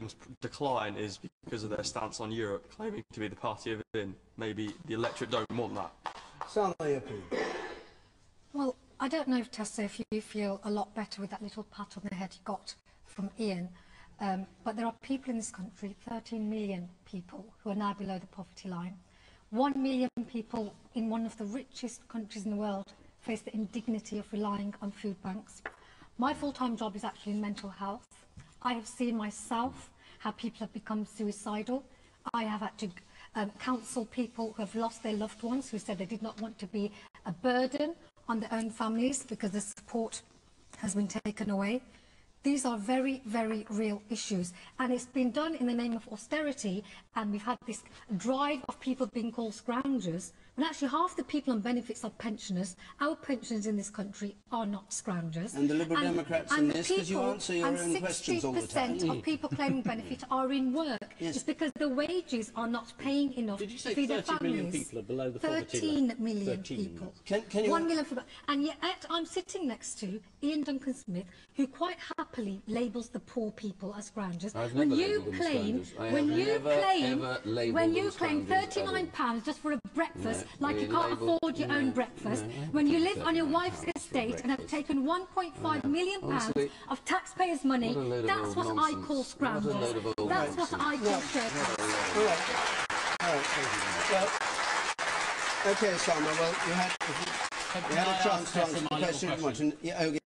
decline is because of their stance on Europe, claiming to be the party of in. Maybe the electorate don't want that. Salma Yaqoob. Well, I don't know, Tessa, if you feel a lot better with that little pat on the head you got from Iain, but there are people in this country, 13 million people, who are now below the poverty line. 1 million people in one of the richest countries in the world face the indignity of relying on food banks. My full-time job is actually in mental health. I have seen myself how people have become suicidal. I have had to counsel people who have lost their loved ones, who said they did not want to be a burden on their own families because the support has been taken away. These are very, very real issues, and it's been done in the name of austerity, and we've had this drive of people being called scroungers, when actually half the people on benefits are pensioners. Our pensioners in this country are not scroungers. And the Liberal Democrats in this, because you answer your own questions all the time. 60% of people claiming benefit are in work. Yes. It's because the wages are not paying enough Did you say to feed their 30 families. million people are below the poverty 13 line? million 13 people. Can you... 1 million people. And yet I'm sitting next to Iain Duncan Smith, who quite happily labels the poor people as scroungers. When you claim £39 just for a breakfast, like you can't afford your own breakfast, when you live on your wife's estate and have taken £1.5 million of taxpayers' money, that's what I call scroungers. That's what I call shirkers. All right. Well, okay, Salma. Well, you had a chance to answer the question.